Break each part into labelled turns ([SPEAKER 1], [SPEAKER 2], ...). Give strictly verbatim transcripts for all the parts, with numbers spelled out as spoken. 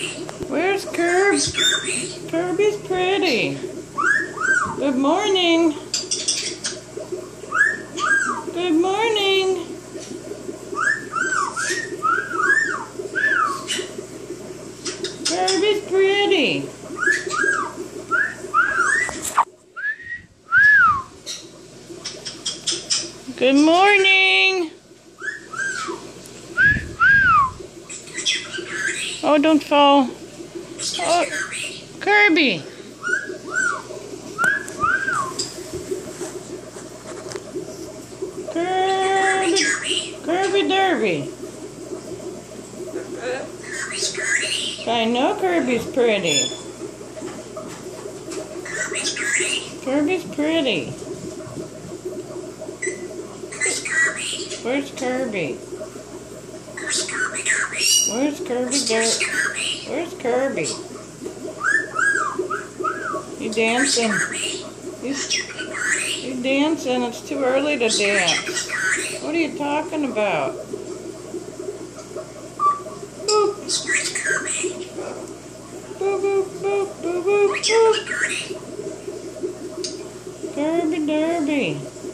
[SPEAKER 1] Where's Kirby? Kirby's pretty. Good morning. Good morning. Kirby's pretty. Good morning. Oh, don't fall. Oh, Kirby. Kirby. Kirby Derby. I know Kirby's pretty. Kirby's pretty. Where's Kirby? Where's Kirby Derby? Where's Kirby? You dancing? You, you dancing? It's too early to dance. What are you talking about? Boop. Boop, boop, boop, boop, boop, boop. Kirby Derby.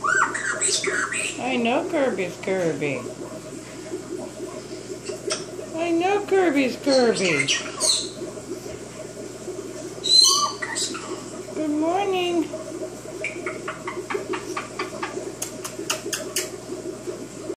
[SPEAKER 1] I know Kirby's Kirby. I know Kirby's Kirby. Good morning.